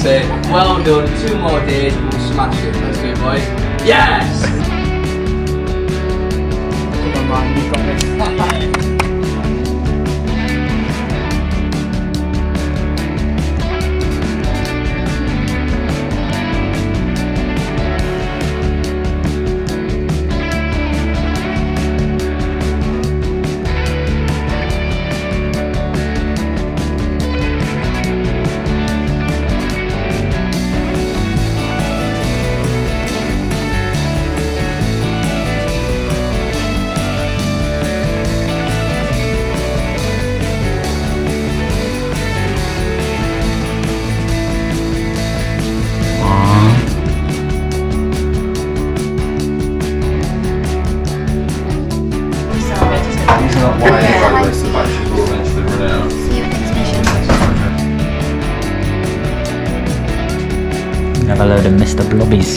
say, well done, 2 more days, we'll smash it. Let's do it, boys. Yes! Come on, man, you've got this. Have a load of Mr. Blobbies.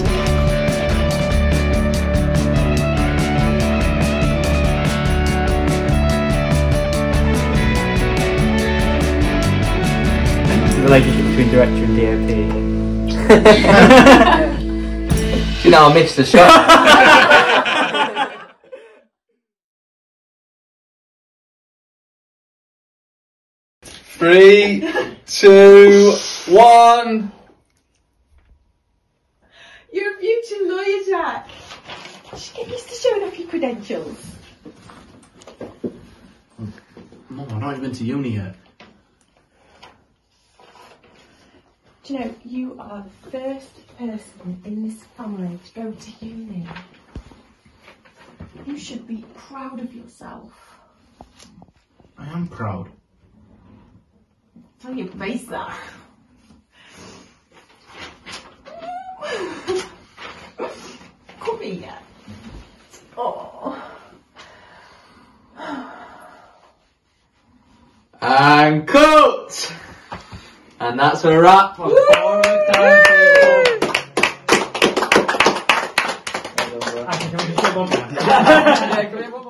The relationship between director and DOP. You know, I missed the shot. 3, 2, 1. You're a future lawyer, Jack. You should get used to showing off your credentials. Mum, I've not even been to uni yet. Do you know, you are the first person in this family to go to uni. You should be proud of yourself. I am proud. Tell your face that. Come here. Oh. And cut! And that's a wrap. Woo! Actually, can we just get one back? Yeah, come here,